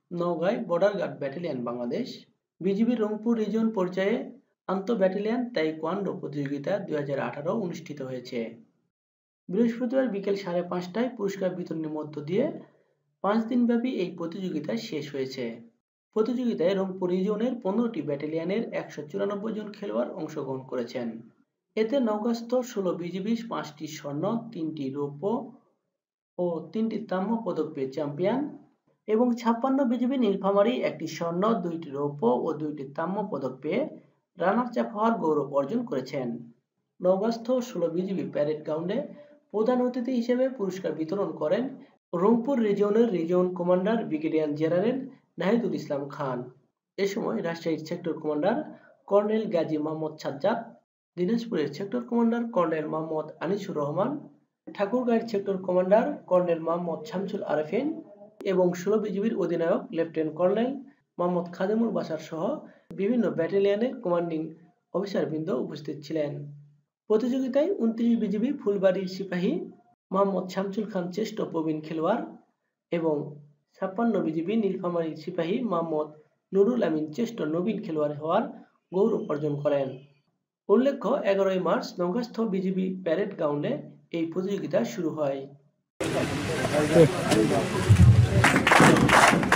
নওগাঁয় border guard battalion Bangladesh, বিজিবির Rangpur region পর্যায়ে আন্তঃ-ব্যাটালিয়ন taekwondo প্রতিযোগিতা 2018 অনুষ্ঠিত হয়েছে। বৃহস্পতিবার বিকেল 5:30টায় পুরস্কার বিতরণের মধ্য দিয়ে 5 দিনব্যাপী এই প্রতিযোগিতা শেষ হয়েছে। প্রতিযোগিতায় রংপুর রিজিয়নের 15টি ব্যাটালিয়নের 194 জন খেলোয়াড় অংশগ্রহণ করেছেন। এতে নওগাঁস্থ 16 বিজিবি 5টি স্বর্ণ, 3টি রৌপ্য ও 3টি তাম্র পদক পেয়ে চ্যাম্পিয়ন এবং 56 বিজিবি নীলফামারী 1টি স্বর্ণ, 2টি রৌপ্য ও 2টি তাম্র পদক পেয়ে রানার্স আপ হওয়ার গৌরব অর্জন করেছেন। নওগাঁস্থ 16 বিজিবি প্যারেড গ্রাউন্ডে প্রধান অতিথি হিসেবে পুরস্কার বিতরণ করেন রংপুর রিজিয়নের region commander brigadier general Nahidul Islam Khan. এ সময় রাজশাহীর sector commander colonel Gazi Mohammad Sajjad, দিনাজপুরের sector commander colonel Mohammad Anisur Rahman, ঠাকুরগাঁয়ের sector commander colonel Mohammad Shamsul Arefin এবং 16 বিজিবির অধিনায়ক লেফটেন্যান্ট কর্নেল মোহাম্মদ খাদেমুল বাশার সহ বিভিন্ন ব্যাটালিয়নের কমান্ডিং অফিসারবৃন্দ উপস্থিত ছিলেন। প্রতিযোগিতায় 29 বিজিবি ফুলবাড়ির সিপাহী মোহাম্মদ শামসুল খান শ্রেষ্ঠ প্রবীণ খেলোয়াড় এবং 56 বিজিবি নীলফামারীর সিপাহী মোহাম্মদ নুরুল আমিন শ্রেষ্ঠ নবীন খেলোয়াড় হওয়ার গৌরব অর্জন করেন। উল্লেখ্য, 11 মার্চ নওগাঁস্থ বিজিবি প্যারেড গ্রাউন্ডে এই প্রতিযোগিতা শুরু হয়।